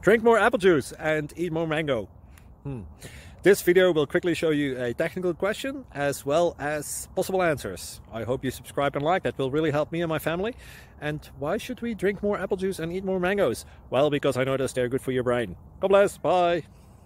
Drink more apple juice and eat more mango. This video will quickly show you a technical question as well as possible answers. I hope you subscribe and like. That will really help me and my family. And why should we drink more apple juice and eat more mangoes? Well, because I noticed they're good for your brain. God bless. Bye.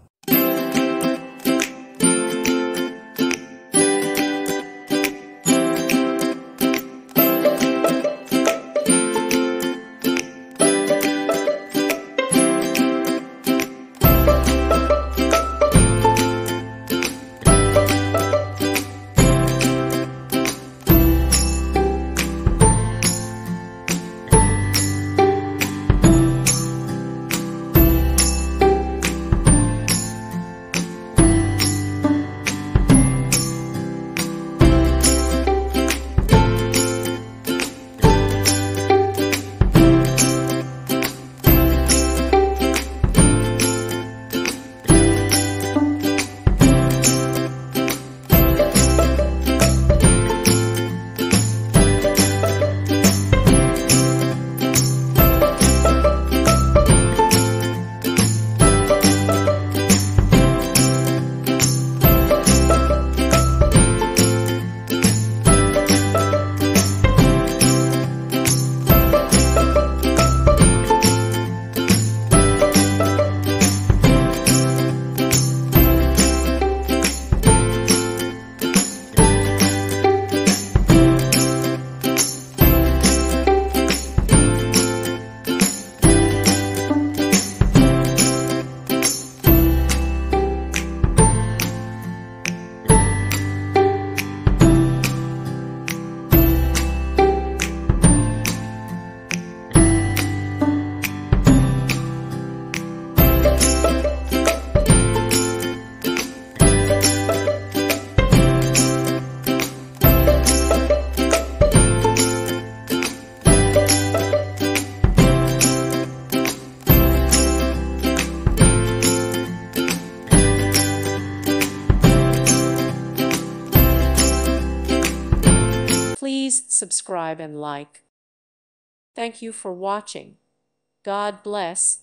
Please subscribe and like. Thank you for watching. God bless.